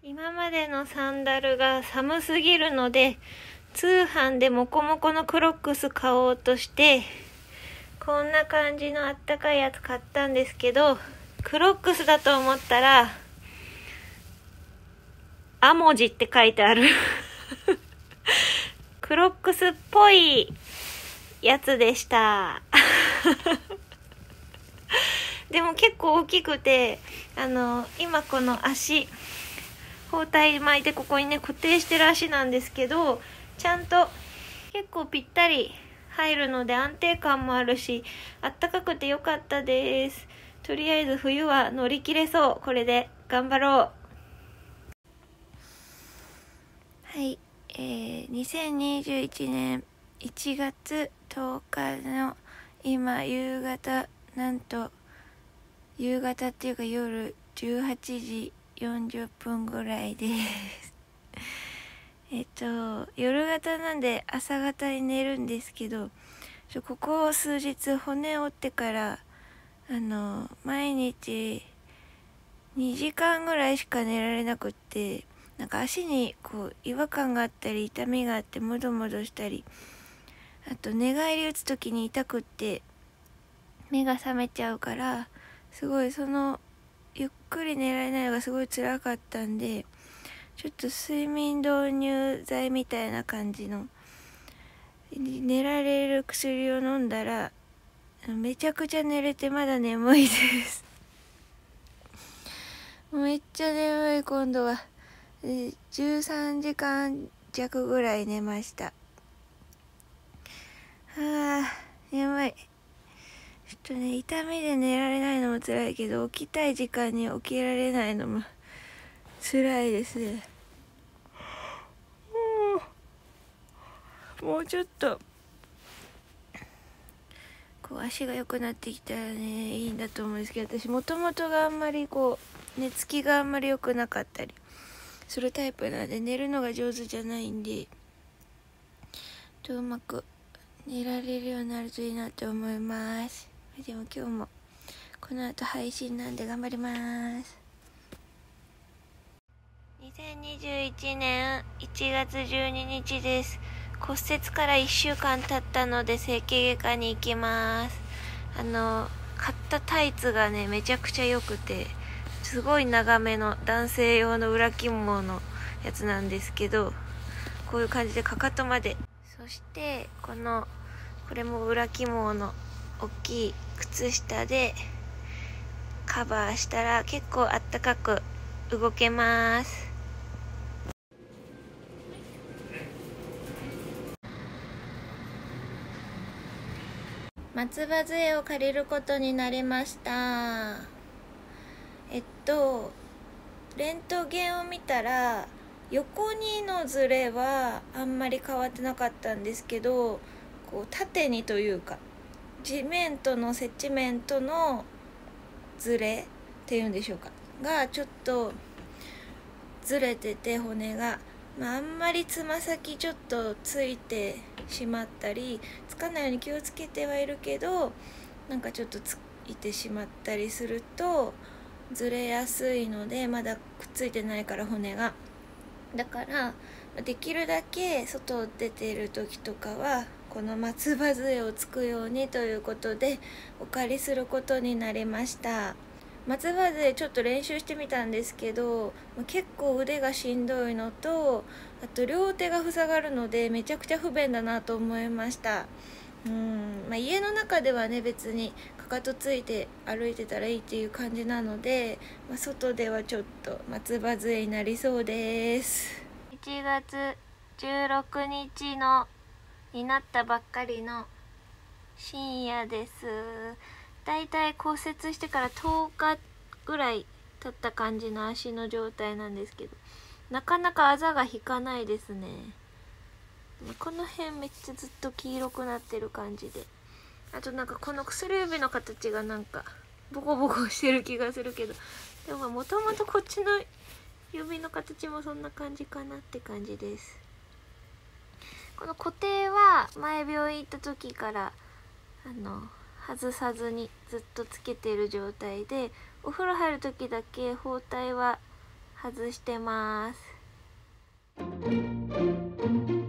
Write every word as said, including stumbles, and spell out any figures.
今までのサンダルが寒すぎるので、通販でモコモコのクロックス買おうとして、こんな感じのあったかいやつ買ったんですけど、クロックスだと思ったら、ア文字って書いてある。クロックスっぽいやつでした。でも結構大きくて、あの、今この足、包帯巻いてここにね固定してる足なんですけど、ちゃんと結構ぴったり入るので安定感もあるし、あったかくてよかったです。とりあえず冬は乗り切れそう。これで頑張ろう。はい、えー、にせんにじゅういちねんいちがつとおかの今夕方、なんと夕方っていうか夜じゅうはちじよんじゅっぷんぐらいですえっと夜型なんで朝型に寝るんですけど、ここ数日骨折ってからあの毎日にじかんぐらいしか寝られなくって、なんか足にこう違和感があったり痛みがあってムドムドしたり、あと寝返り打つ時に痛くって目が覚めちゃうから、すごいそのゆっくり寝られないのがすごい辛かったんで、ちょっと睡眠導入剤みたいな感じの寝られる薬を飲んだらめちゃくちゃ寝れて、まだ眠いですめっちゃ眠い。今度はじゅうさんじかんじゃくぐらい寝ました。はあ眠い。ちょっとね、痛みで寝られないのも辛いけど、起きたい時間に起きられないのも辛いですね。もうちょっとこう足が良くなってきたらねいいんだと思うんですけど、私もともとがあんまりこう寝つきがあんまり良くなかったりするタイプなんで、寝るのが上手じゃないんで、とうまく寝られるようになるといいなと思います。でも今日もこの後配信なんで頑張ります。にせんにじゅういちねんいちがつじゅうににちです。骨折からいっしゅうかん経ったので整形外科に行きます。あの買ったタイツがねめちゃくちゃ良くて、すごい長めの男性用の裏起毛のやつなんですけど、こういう感じでかかとまで、そしてこのこれも裏起毛の大きい靴下でカバーしたら結構あったかく動けます。松葉杖を借りることになりました。えっとレントゲンを見たら横にのズレはあんまり変わってなかったんですけど、こう縦にというか地面との接地面とのズレっていうんでしょうかがちょっとずれてて、骨が、まあ、あんまりつま先ちょっとついてしまったりつかないように気をつけてはいるけど、なんかちょっとついてしまったりするとずれやすいので、まだくっついてないから骨が、だからできるだけ外出ている時とかはこの松葉杖をつくようにということでお借りすることになりました。松葉杖ちょっと練習してみたんですけど、結構腕がしんどいのと、あと両手が塞がるのでめちゃくちゃ不便だなと思いました。うん、まあ、家の中ではね別にかかとついて歩いてたらいいっていう感じなので、まあ、外ではちょっと松葉杖になりそうです。いちがつじゅうろくにちのになったばっかりの深夜です。だいたい骨折してからとおかぐらい経った感じの足の状態なんですけど、なかなかあざが引かないですね。この辺めっちゃずっと黄色くなってる感じで、あとなんかこの薬指の形がなんかボコボコしてる気がするけど、でももともとこっちの指の形もそんな感じかなって感じです。この固定は前病院行った時からあの外さずにずっとつけてる状態で、お風呂入る時だけ包帯は外してます。